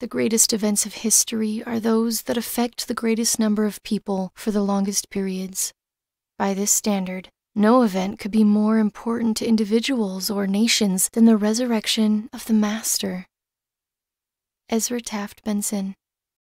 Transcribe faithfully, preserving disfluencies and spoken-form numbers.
The greatest events of history are those that affect the greatest number of people for the longest periods. By this standard, no event could be more important to individuals or nations than the resurrection of the Master. Ezra Taft Benson.